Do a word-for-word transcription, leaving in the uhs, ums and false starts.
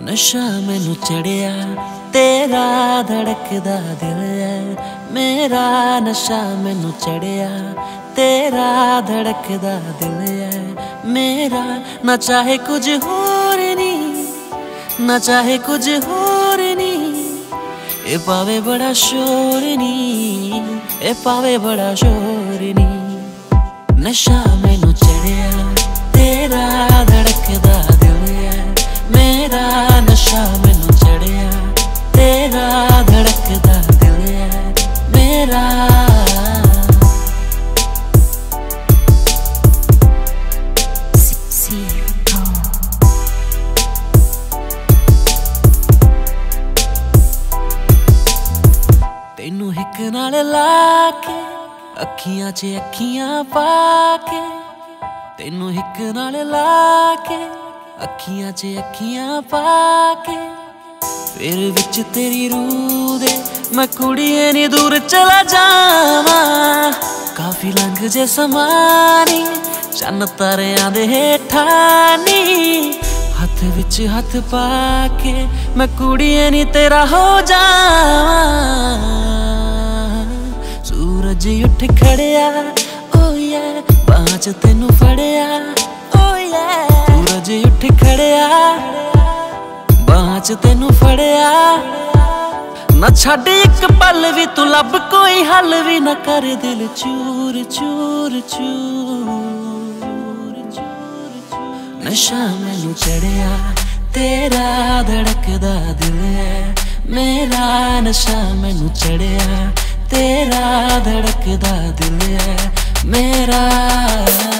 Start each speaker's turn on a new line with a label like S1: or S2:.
S1: नशा मैनू चढ़िया तेरा धड़कदा दिल है मेरा। नशा मैनू चढ़िया तेरा धड़कदा दिल है मेरा। ना चाहे कुछ होर नहीं ना चाहे कुछ होर नहीं, ए पावे बड़ा शोर नहीं ए पावे बड़ा शोर नहीं। नशा मैनू चढ़िया तेरा धड़कदा दिल है मेरा। नशा मैनू चढ़िया तेरा धड़कदा दिल है मेरा। तेनू हिक नाल लाके अखियां च अखियां पाके, तेनू हिक नाल लाके अखियां च अखियां पाके, फिर विच तेरी रूह दे मैं कुड़िए नी दूर चला जावा। काफी लंघ जे समानी चन्न तारियां दे हेठानी, हथ विच हथ पाके मैं कुड़िए नी तेरा हो जावा। सूरज उठ खड़िया ओ ये बांह च तेनू फड़िया ओ ये। सूरज उठ खड़िया बांह च तेनू फड़िया। ना छड़ एक पल भी तू लब कोई हल भी ना कर दिल चूर चूर चूर। नशा मैनू चढ़िया तेरा धड़कदा दिल है मेरा। नशा मैनू चढ़िया तेरा धड़कदा दिल है मेरा।